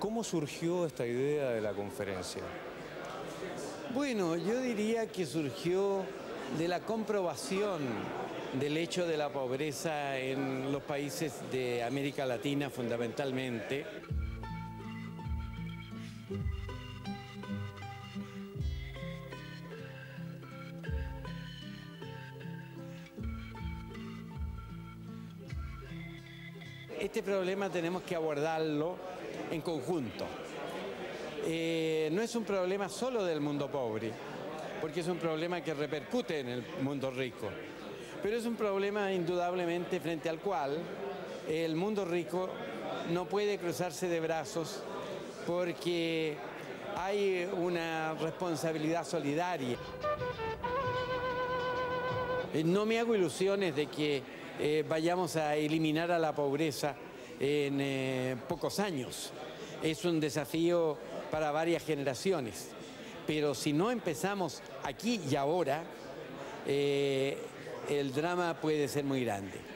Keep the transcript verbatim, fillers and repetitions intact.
¿Cómo surgió esta idea de la conferencia? Bueno, yo diría que surgió de la comprobación del hecho de la pobreza en los países de América Latina fundamentalmente. Este problema tenemos que abordarlo en conjunto. Eh, no es un problema solo del mundo pobre, porque es un problema que repercute en el mundo rico, pero es un problema indudablemente frente al cual el mundo rico no puede cruzarse de brazos porque hay una responsabilidad solidaria. No me hago ilusiones de que eh, vayamos a eliminar a la pobreza en eh, pocos años. Es un desafío para varias generaciones, pero si no empezamos aquí y ahora, eh, el drama puede ser muy grande.